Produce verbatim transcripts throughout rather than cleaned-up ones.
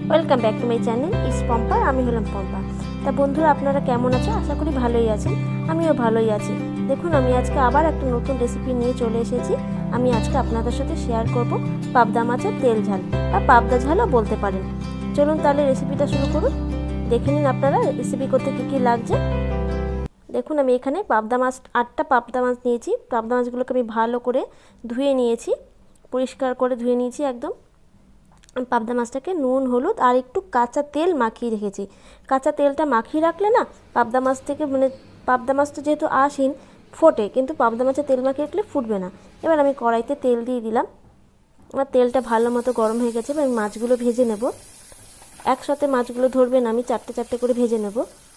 Welcome back to my channel is Pompa. আমি হলাম পম্পা। তা বন্ধুরা, আপনারা কেমন আছেন? আশা করি ভালোই আছেন। আমিও ভালোই আছি। দেখুন, আমি আজকে আবার একটা নতুন রেসিপি নিয়ে চলে এসেছি। আমি আজকে আপনাদের সাথে শেয়ার করব পাবদা মাছের তেল ঝাল বা পাবদা ঝালও বলতে পারেন। চলুন তাহলে রেসিপিটা শুরু করুন। দেখে নিন আপনারা রেসিপি করতে কী কী লাগছে। দেখুন, আমি এখানে পাবদা মাছ আটটা পাবদা মাছ নিয়েছি। পাবদা মাছগুলোকে আমি ভালো করে ধুয়ে নিয়েছি, পরিষ্কার করে ধুয়ে নিয়েছি একদম। পাবদা মাছটাকে নুন হলুদ আর একটু কাঁচা তেল মাখিয়ে রেখেছি। কাঁচা তেলটা মাখিয়ে রাখলে না পাবদা মাছ থেকে মানে পাবদা মাছ তো যেহেতু আঁশহীন ফোটে, কিন্তু পাবদা মাছে তেল মাখিয়ে রাখলে ফুটবে না। এবার আমি কড়াইতে তেল দিয়ে দিলাম। আমার তেলটা ভালো মতো গরম হয়ে গেছে। এবার আমি মাছগুলো ভেজে নেব। একসাথে মাছগুলো ধরবে না, আমি চারটে চারটে করে ভেজে নেব।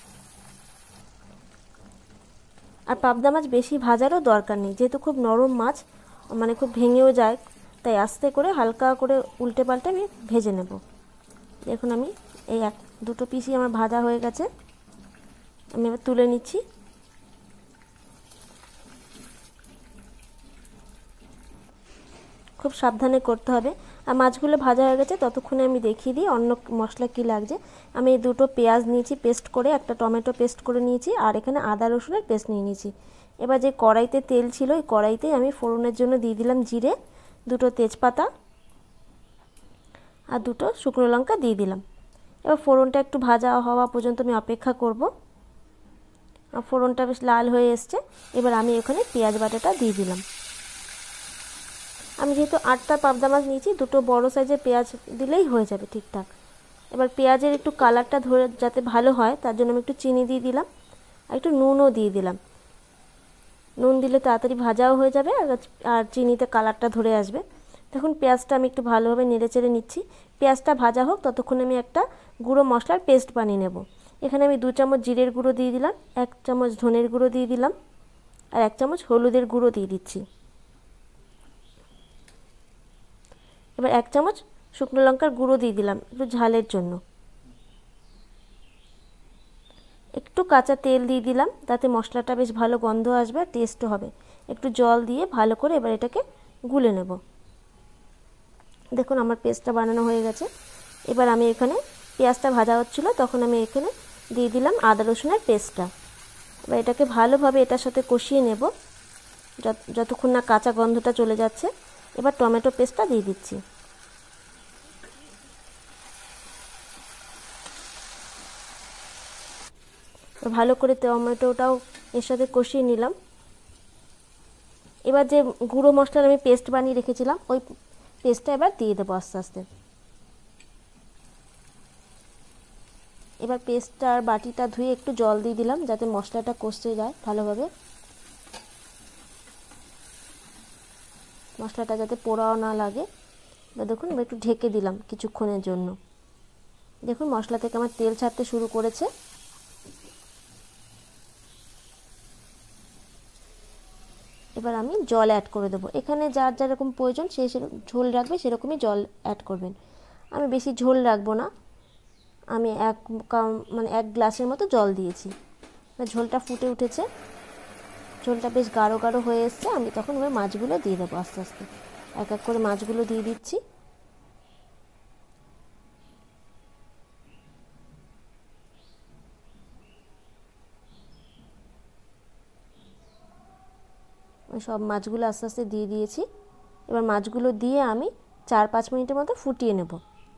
আর পাবদা মাছ বেশি ভাজারও দরকার নেই, যেহেতু খুব নরম মাছ, মানে খুব ভেঙেও যায়, তাই আস্তে করে হালকা করে উল্টে পাল্টে আমি ভেজে নেব। দেখুন, আমি এই এক দুটো পিসই আমার ভাজা হয়ে গেছে। আমি এবার তুলে নিচ্ছি। খুব সাবধানে করতে হবে। আর মাছগুলো ভাজা হয়ে গেছে, ততক্ষণে আমি দেখিয়ে দিই অন্য মশলা কী লাগছে। আমি এই দুটো পেঁয়াজ নিয়েছি পেস্ট করে, একটা টমেটো পেস্ট করে নিয়েছি, আর এখানে আদা রসুনের পেস্ট নিয়ে নিয়েছি। এবার যে কড়াইতে তেল ছিল, ওই কড়াইতে আমি ফোড়নের জন্য দিয়ে দিলাম জিরে, দুটো তেজপাতা আর দুটো শুকনো লঙ্কা দিয়ে দিলাম। এবার ফোড়নটা একটু ভাজা হওয়া পর্যন্ত আমি অপেক্ষা করব। আর ফোড়নটা বেশ লাল হয়ে এসছে। এবার আমি এখানে পেঁয়াজ বাটাটা দিয়ে দিলাম। আমি যেহেতু আটটা পাবদা মাছ নিয়েছি, দুটো বড় সাইজের পেঁয়াজ দিলেই হয়ে যাবে ঠিকঠাক। এবার পেঁয়াজের একটু কালারটা ধরে যাতে ভালো হয়, তার জন্য আমি একটু চিনি দিয়ে দিলাম আর একটু নুনও দিয়ে দিলাম। নুন দিলে তাড়াতাড়ি ভাজাও হয়ে যাবে আর চিনিতে কালারটা ধরে আসবে। দেখুন, পেঁয়াজটা আমি একটু ভালোভাবে নেড়ে চেড়ে নিচ্ছি। পেঁয়াজটা ভাজা হোক, ততক্ষণে আমি একটা গুঁড়ো মশলার পেস্ট বানিয়ে নেব। এখানে আমি দু চামচ জিরের গুঁড়ো দিয়ে দিলাম, এক চামচ ধনের গুঁড়ো দিয়ে দিলাম আর এক চামচ হলুদের গুঁড়ো দিয়ে দিচ্ছি। এবার এক চামচ শুকনো লঙ্কার গুঁড়ো দিয়ে দিলাম একটু ঝালের জন্য। একটু কাঁচা তেল দিয়ে দিলাম, তাতে মশলাটা বেশ ভালো গন্ধ আসবে আর টেস্টও হবে। একটু জল দিয়ে ভালো করে এবার এটাকে গুলে নেব। দেখুন, আমার পেস্টটা বানানো হয়ে গেছে। এবার আমি এখানে পেঁয়াজটা ভাজা হচ্ছিলো, তখন আমি এখানে দিয়ে দিলাম আদা রসুনের পেস্টটা। এবার এটাকে ভালোভাবে এটার সাথে কষিয়ে নেব যতক্ষণ না কাঁচা গন্ধটা চলে যাচ্ছে। এবার টমেটো পেস্টটা দিয়ে দিচ্ছি। ভালো করে টমেটোটাও এর সাথে কষিয়ে নিলাম। এবার যে গুঁড়ো মশলার আমি পেস্ট বানিয়ে রেখেছিলাম, ওই পেস্টটা এবার দিয়ে দেবো আস্তে আস্তে। এবার পেস্টটা আর বাটিটা ধুয়ে একটু জল দিয়ে দিলাম, যাতে মশলাটা কষতে যায় ভালোভাবে, মশলাটা যাতে পোড়াও না লাগে। এবার দেখুন, এবার একটু ঢেকে দিলাম কিছুক্ষণের জন্য। দেখুন, মশলা থেকে আমার তেল ছাড়তে শুরু করেছে। এবার আমি জল অ্যাড করে দেবো। এখানে যার যেরকম প্রয়োজন সে সেরকম ঝোল রাখবে, সেরকমই জল অ্যাড করবেন। আমি বেশি ঝোল রাখবো না, আমি এক মানে এক গ্লাসের মতো জল দিয়েছি। ঝোলটা ফুটে উঠেছে, ঝোলটা বেশ গাঢ় গাঢ় হয়ে এসছে। আমি তখন ওই মাছগুলো দিয়ে দেবো আস্তে আস্তে, এক এক করে মাছগুলো দিয়ে দিচ্ছি। সব মাছগুলো আস্তে আস্তে দিয়ে দিয়েছি। এবার মাছগুলো দিয়ে আমি চার পাঁচ মিনিটের মতো ফুটিয়ে নেব।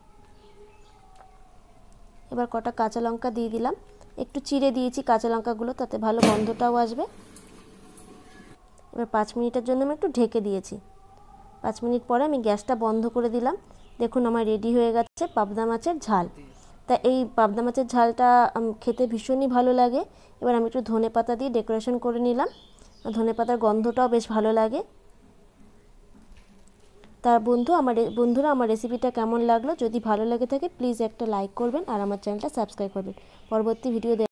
এবার কটা কাঁচা লঙ্কা দিয়ে দিলাম, একটু চিড়ে দিয়েছি কাঁচা লঙ্কাগুলো, তাতে ভালো গন্ধটাও আসবে। এবার পাঁচ মিনিটের জন্য আমি একটু ঢেকে দিয়েছি। পাঁচ মিনিট পরে আমি গ্যাসটা বন্ধ করে দিলাম। দেখুন, আমার রেডি হয়ে গেছে পাবদা মাছের ঝাল। তা এই পাবদা মাছের ঝালটা খেতে ভীষণই ভালো লাগে। এবার আমি একটু ধনে পাতা দিয়ে ডেকোরেশন করে নিলাম। ধনে পাতার গন্ধটাও বেশ ভালো লাগে। তার বন্ধু আমার বন্ধুরা আমার রেসিপিটা কেমন লাগলো? যদি ভালো লেগে থাকে প্লিজ একটা লাইক করবেন আর আমার চ্যানেলটা সাবস্ক্রাইব করবেন। পরবর্তী ভিডিও